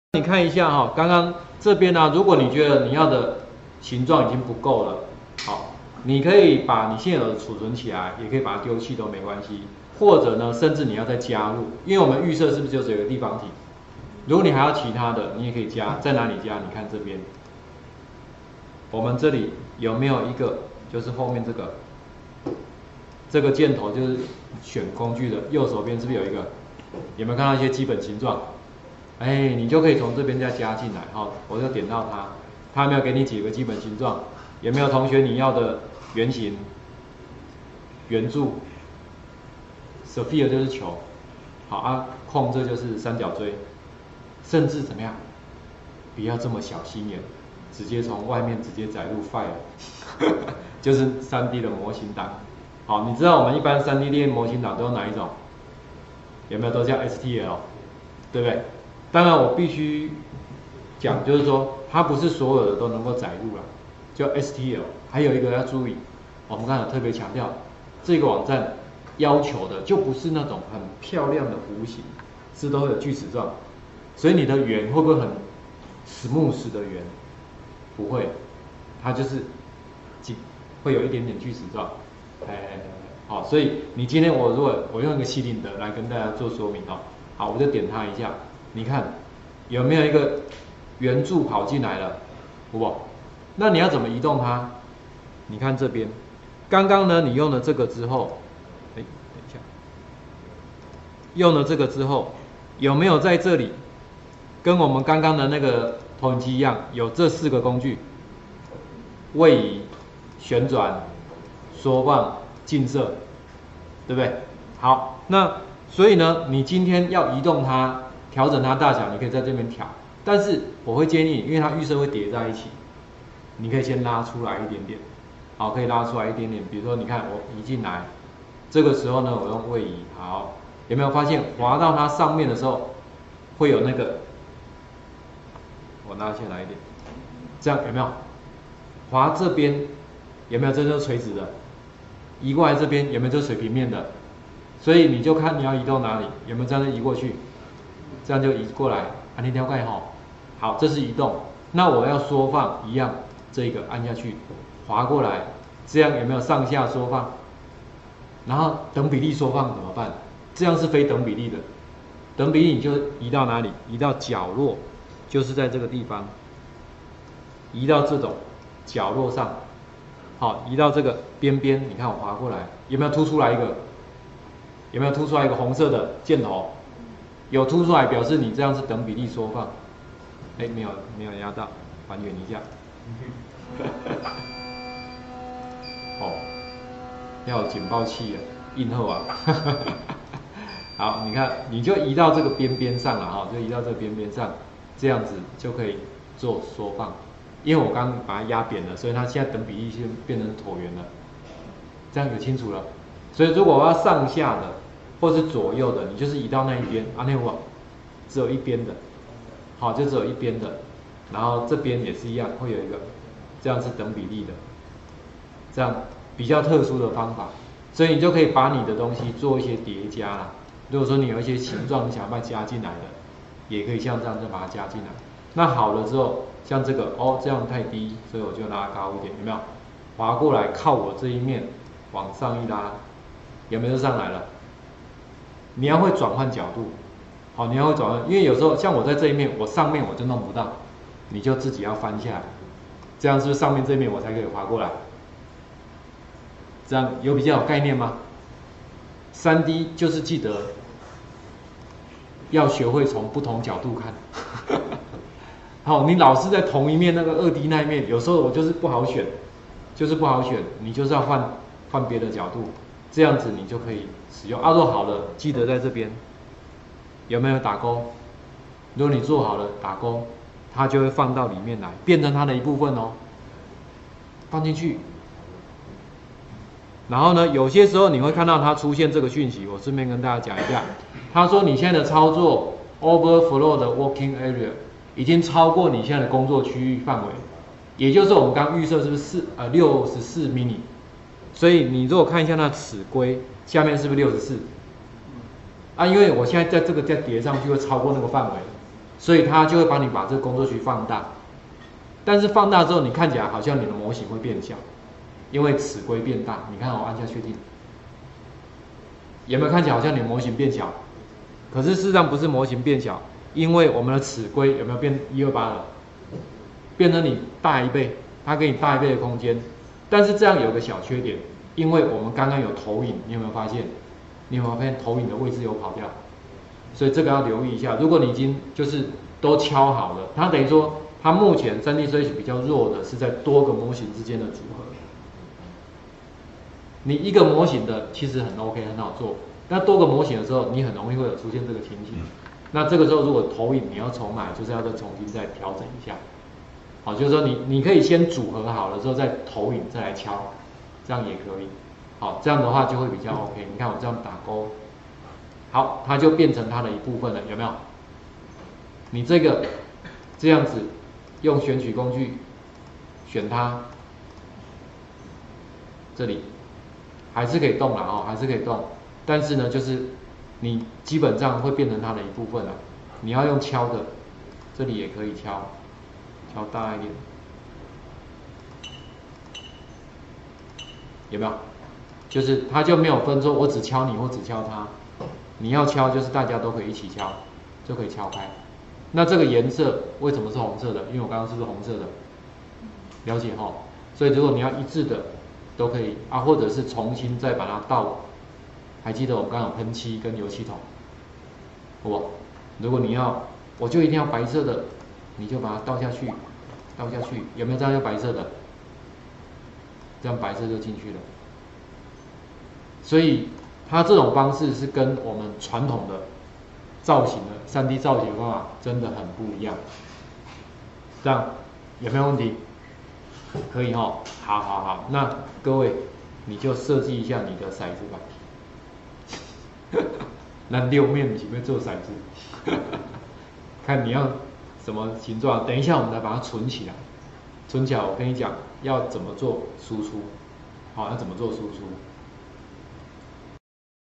你看一下哈，刚刚这边呢、如果你觉得你要的形状已经不够了，好，你可以把你现有的储存起来，也可以把它丢弃都没关系。或者呢，甚至你要再加入，因为我们预设是不是就只有一个立方体？如果你还要其他的，你也可以加，在哪里加？你看这边，我们这里有没有一个，就是后面这个箭头，就是选工具的右手边是不是有一个？有没有看到一些基本形状？哎，你就可以从这边再加进来，好，我就点到它，它有没有给你几个基本形状？有没有同学你要的圆形、圆柱 ，sphere 就是球，好啊，控这就是三角锥，甚至怎么样？不要这么小心眼，直接从外面直接载入 file， 就是3D 的模型档。好，你知道我们一般3D 列印模型档都有哪一种？有没有都叫 STL， 对不对？当然，我必须讲，就是说，它不是所有的都能够载入了，叫 STL。还有一个要注意，我们刚才特别强调，这个网站要求的就不是那种很漂亮的弧形，是都会有锯齿状。所以你的圆会不会很 smooth 的圆？不会，它就是会有一点点锯齿状。好，所以你今天如果我用一个希林德来跟大家做说明哦，好，我就点它一下。你看有没有一个圆柱跑进来了，不？那你要怎么移动它？你看这边，刚刚呢你用了这个之后，等一下，用了这个之后，有没有在这里跟我们刚刚的那个投影机一样，有这4个工具：位移、旋转、缩放、近摄，对不对？好，那所以呢，你今天要移动它。调整它大小，你可以在这边调，但是我会建议，因为它预设会叠在一起，你可以先拉出来一点点，好，可以拉出来一点点。比如说，你看我移进来，这个时候呢，我用位移，好，有没有发现滑到它上面的时候，会有那个，我拉下来一点，这样有没有？滑这边有没有？这就是垂直的，移过来这边有没有？这水平面的，所以你就看你要移到哪里，有没有这样子移过去？这样就移过来，按你了解吼。好，这是移动。那我要缩放一样，这个按下去，滑过来，这样有没有上下缩放？然后等比例缩放怎么办？这样是非等比例的。等比例你就移到哪里？移到角落，就是在这个地方，移到这种角落上。好，移到这个边边，你看我滑过来，有没有凸出来一个？有没有凸出来一个红色的箭头？有凸出来，表示你这样是等比例缩放。哎，没有压到，还原一下。哦，要有警报器啊，印后啊。好，你看，你就移到这个边边上了哈，就移到这个边边上，这样子就可以做缩放。因为我刚刚把它压扁了，所以它现在等比例就变成椭圆了。这样就清楚了。所以如果我要上下的，或是左右的，你就是移到那一边，那我只有一边的，好，就只有一边的，然后这边也是一样，会有一个，这样是等比例的，这样比较特殊的方法，所以你就可以把你的东西做一些叠加啦。如果说你有一些形状你想把它加进来的，也可以像这样就把它加进来。那好了之后，像这个这样太低，所以我就拉高一点，有没有？滑过来靠我这一面往上一拉，有没有就上来了？你要会转换角度，好，你要会转换，因为有时候像我在这一面，我上面我就弄不到，你就自己要翻下来，这样是不是上面这一面我才可以滑过来？这样有比较有概念吗？3D 就是记得要学会从不同角度看。好，你老是在同一面那个2D 那一面，有时候我就是不好选，你就是要换别的角度，这样子你就可以使用。做好了，记得在这边有没有打勾？如果你做好了打勾，它就会放到里面来，变成它的一部分哦，放进去。然后呢，有些时候你会看到它出现这个讯息，我顺便跟大家讲一下。他说你现在的操作 overflow 的 working area 已经超过你现在的工作区域范围，也就是我们刚预设是不是64 mini？ 所以你如果看一下那尺规下面是不是64？因为我现在在这个再叠上去会超过那个范围， 所以它就会帮你把这个工作区放大。但是放大之后，你看起来好像你的模型会变小，因为尺规变大。你看我按下确定，有没有看起来好像你的模型变小？可是事实上不是模型变小，因为我们的尺规有没有变128了？变成你大1倍，它给你大1倍的空间。但是这样有个小缺点，因为我们刚刚有投影，你有没有发现？你有没有发现投影的位置有跑掉？所以这个要留意一下。如果你已经就是都敲好了，它等于说它目前3D Stretch 比较弱的是在多个模型之间的组合。你一个模型的其实很 OK 很好做，但多个模型的时候，你很容易会有出现这个情形。那这个时候如果投影你要重来，就是要再重新再调整一下。好，就是说你可以先组合好了之后再投影再来敲，这样也可以。好，这样的话就会比较 OK。你看我这样打勾，好，它就变成它的一部分了，有没有？你这个这样子用选取工具选它，这里还是可以动啦哦，还是可以动，但是呢，就是你基本上会变成它的一部分了。你要用敲的，这里也可以敲，敲大一点，有没有？就是它就没有分说我只敲你或只敲它，你要敲就是大家都可以一起敲，就可以敲开。那这个颜色为什么是红色的？因为我刚刚是不是红色的？了解齁。所以如果你要一致的，都可以啊，或者是重新再把它倒。还记得我们刚刚有喷漆跟油漆桶，好不好？如果你要，我就一定要白色的，你就把它倒下去，倒下去，有没有这样要白色的？这样白色就进去了。所以它这种方式是跟我们传统的造型的3D 造型的方法真的很不一样。这样有没有问题？可以齁，好好好，那各位你就设计一下你的骰子吧。那6面你要做骰子，看你要什么形状。等一下我们来把它存起来，存起来我跟你讲要怎么做输出，好，要怎么做输出。